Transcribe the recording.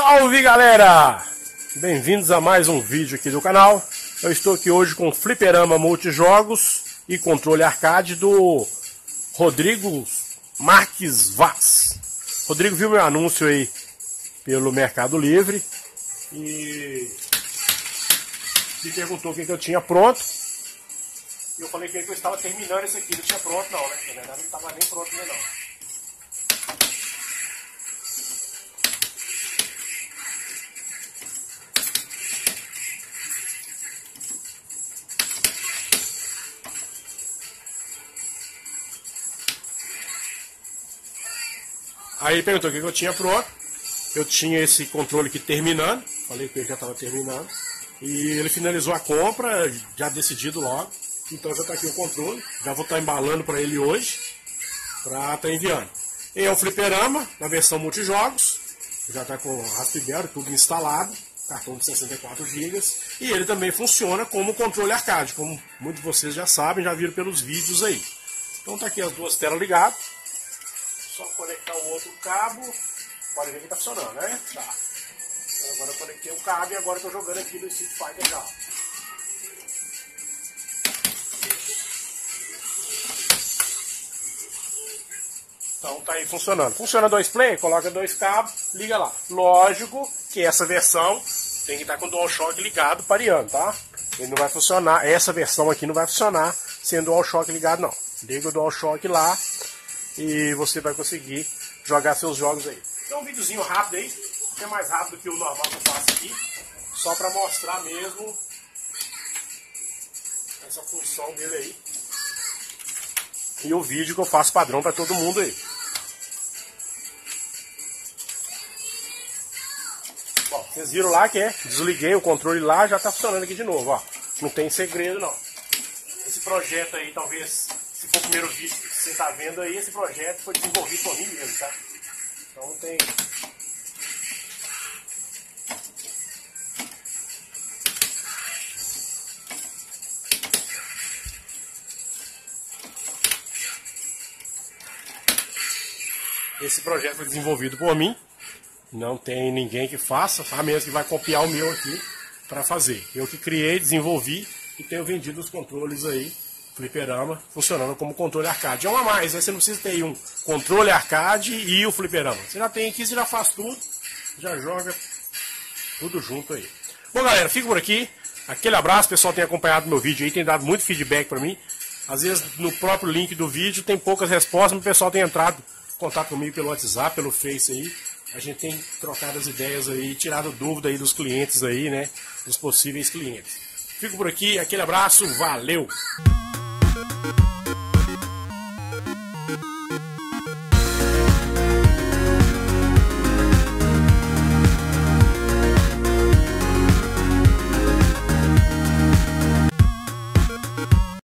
Salve galera! Bem-vindos a mais um vídeo aqui do canal. Eu estou aqui hoje com fliperama multijogos e controle arcade do Rodrigo Marques Vaz. Rodrigo viu meu anúncio aí pelo Mercado Livre e me perguntou o que eu tinha pronto. E eu falei que eu estava terminando esse aqui, não tinha pronto não, né? Na verdade não estava nem pronto ainda não. Aí ele perguntou o que eu tinha pronto. Eu tinha esse controle aqui terminando. Falei que ele já estava terminando. E ele finalizou a compra, já decidido logo. Então já está aqui o controle. Já vou estar embalando para ele hoje, para estar enviando. E é o fliperama, na versão multijogos. Já está com Raspberry, tudo instalado. Cartão de 64 GB. E ele também funciona como controle arcade, como muitos de vocês já sabem, já viram pelos vídeos aí. Então está aqui as duas telas ligadas. Só conectar o outro cabo. Pode ver que está funcionando, né? Tá. Então agora eu conectei o cabo e agora estou jogando aqui no Street Fighter já. Então tá aí funcionando. Funciona dois play, coloca dois cabos, liga lá. Lógico que essa versão tem que estar com o DualShock ligado, pareando, tá? Ele não vai funcionar, essa versão aqui não vai funcionar sem o DualShock ligado não. Liga o DualShock lá e você vai conseguir jogar seus jogos aí. Então um videozinho rápido aí, que é mais rápido que o normal que eu faço aqui, só para mostrar mesmo essa função dele aí. E o vídeo que eu faço padrão para todo mundo aí. Bom, vocês viram lá que desliguei o controle lá, já está funcionando aqui de novo, ó. Não tem segredo não. Esse projeto aí, talvez, se for o primeiro vídeo que você está vendo aí, esse projeto foi desenvolvido por mim mesmo, tá? Então não tem... Esse projeto foi desenvolvido por mim. Não tem ninguém que faça, a menos que vai copiar o meu aqui para fazer. Eu que criei, desenvolvi e tenho vendido os controles aí, fliperama, funcionando como controle arcade. É um a mais, né? Você não precisa ter um controle arcade e o fliperama. Você já tem aqui, você já faz tudo, já joga tudo junto aí. Bom galera, fico por aqui. Aquele abraço, o pessoal tem acompanhado meu vídeo aí, tem dado muito feedback para mim. Às vezes no próprio link do vídeo tem poucas respostas, mas o pessoal tem entrado em contato comigo pelo WhatsApp, pelo Face aí. A gente tem trocado as ideias aí, tirado dúvida aí dos clientes aí, né? Dos possíveis clientes. Fico por aqui, aquele abraço, valeu!